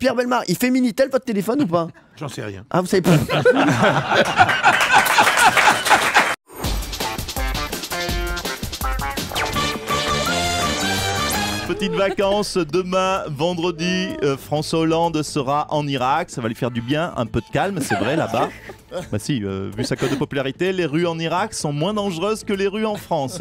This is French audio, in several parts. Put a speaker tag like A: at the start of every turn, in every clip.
A: Pierre Bellemare, il fait Minitel votre téléphone ou pas?
B: J'en sais rien.
A: Ah, vous savez pas.
C: Petites vacances demain, vendredi, François Hollande sera en Irak, ça va lui faire du bien, un peu de calme, c'est vrai là-bas. Bah si, vu sa cote de popularité, les rues en Irak sont moins dangereuses que les rues en France.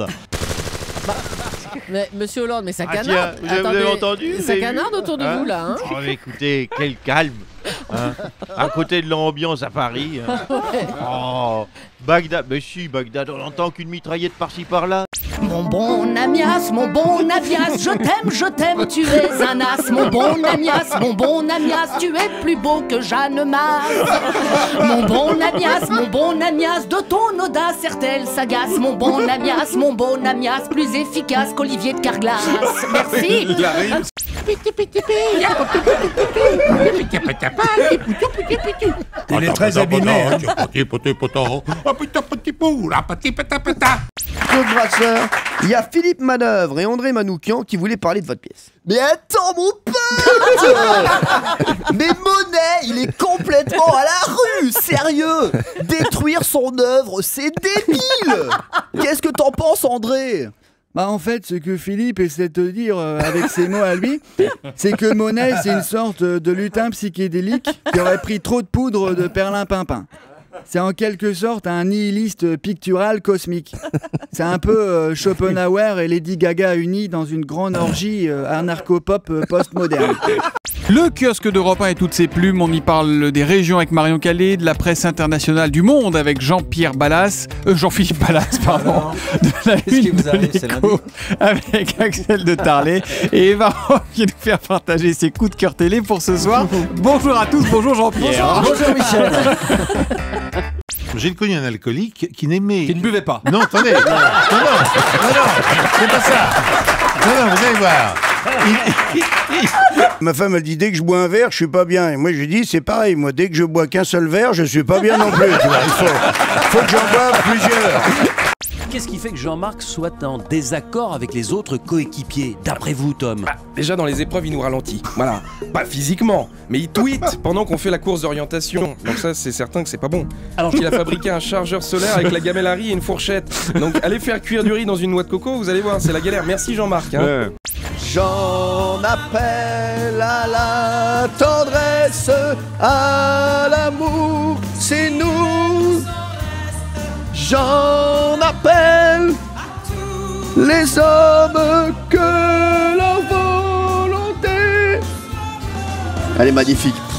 D: Mais monsieur Hollande, mais ça
B: Ah,
D: canarde.
B: tiens, vous avez entendu?
D: Ça canarde autour de vous là, hein?
B: Oh, mais écoutez, quel calme, hein, à côté de l'ambiance à Paris. Hein. Oh, Bagdad, mais si, Bagdad, on entend qu'une mitraillette par-ci par-là.
E: Mon bon Amias, je t'aime, tu es un as. Mon bon Amias, tu es plus beau que Jeanne Masse. Mon bon Amias, de ton audace certaine s'agace. Mon bon Amias, plus efficace qu'Olivier de Carglass. Merci.
F: Il est très abîmé.
A: Claude Brasseur, il y a Philippe Manœuvre et André Manoukian qui voulaient parler de votre pièce. Mais attends mon pote Mais Monet, il est complètement à la rue, sérieux. Détruire son œuvre, c'est débile. Qu'est-ce que t'en penses, André?
G: Bah en fait, ce que Philippe essaie de te dire avec ses mots à lui, c'est que Monet, c'est une sorte de lutin psychédélique qui aurait pris trop de poudre de perlimpinpin. C'est en quelque sorte un nihiliste pictural cosmique. C'est un peu Schopenhauer et Lady Gaga unis dans une grande orgie anarcho-pop postmoderne.
H: Le kiosque d'Europe 1 et toutes ses plumes, on y parle des régions avec Marion Calais, de la presse internationale du monde avec Jean-Philippe Ballas, pardon, de la une de l'Écho avec Axel de Tarlet et Eva Rock qui nous fait partager ses coups de cœur télé pour ce soir. Bonjour à tous, bonjour Jean-Pierre.
A: Bonjour Michel.
B: J'ai connu un alcoolique qui n'aimait...
F: Qui ne buvait pas.
B: Non, attendez. Non, c'est pas ça. Non, vous allez voir.
F: Ma femme elle dit dès que je bois un verre, je suis pas bien. Et moi je dis c'est pareil. Moi dès que je bois qu'un seul verre, je suis pas bien non plus. Tu vois. Il faut que j'en boive plusieurs.
I: Qu'est-ce qui fait que Jean-Marc soit en désaccord avec les autres coéquipiers, d'après vous, Tom?
J: Déjà dans les épreuves il nous ralentit, voilà, pas physiquement, mais il tweet pendant qu'on fait la course d'orientation, donc ça c'est certain que c'est pas bon. Alors qu'il a fabriqué un chargeur solaire avec la gamelle à riz et une fourchette, donc allez faire cuire du riz dans une noix de coco, vous allez voir, c'est la galère, merci Jean-Marc hein.
A: J'en appelle à la tendresse, à l'amour, c'est nous. J'en appelle les hommes que leur volonté. Elle est magnifique.